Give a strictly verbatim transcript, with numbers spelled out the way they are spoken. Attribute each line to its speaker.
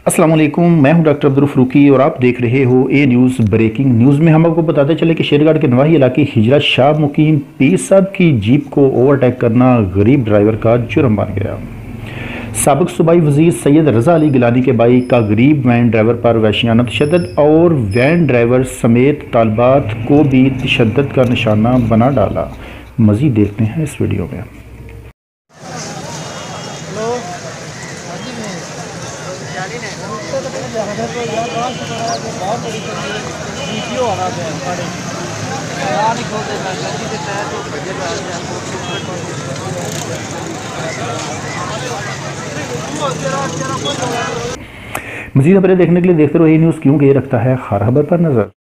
Speaker 1: अस्सलाम वालेकुम, मैं हूं डॉक्टर अब्दुल फरूकी और आप देख रहे हो ए न्यूज़ ब्रेकिंग न्यूज़ में। हम आपको बताते चले कि शेरगढ़ के नवाही इलाके हिजरा शाह मुकीम पीर साहब की जीप को ओवरटेक करना गरीब ड्राइवर का जुर्म बन गया। साबिक सूबाई वजीर सैयद रजा अली गिलानी के भाई का गरीब वैन ड्राइवर पर वहशियाना तशद्दुद और वैन ड्राइवर समेत तालबात को भी तशद्दुद का निशाना बना डाला। मज़ीद देखते हैं इस वीडियो में। मज़ीद खबरें देखने के लिए देखते रहो ए न्यूज़, क्योंकि ये रखता है हर खबर पर नज़र।